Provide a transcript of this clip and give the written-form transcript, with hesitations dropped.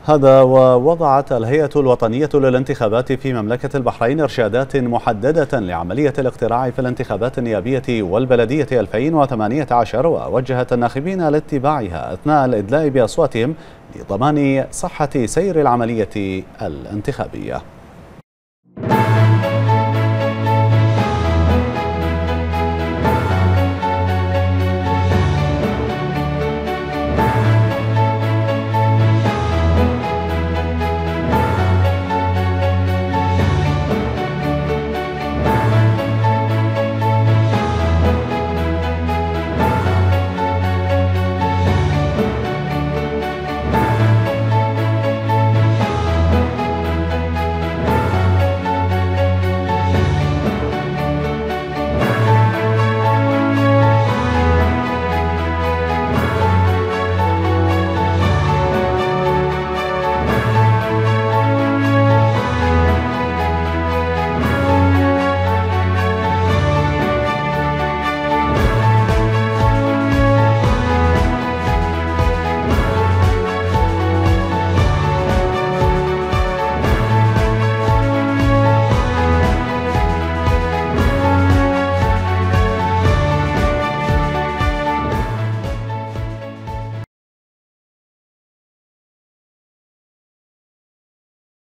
هذا ووضعت الهيئة الوطنية للانتخابات في مملكة البحرين إرشادات محددة لعملية الاقتراع في الانتخابات النيابية والبلدية 2018، ووجهت الناخبين لاتباعها أثناء الإدلاء بأصواتهم لضمان صحة سير العملية الانتخابية.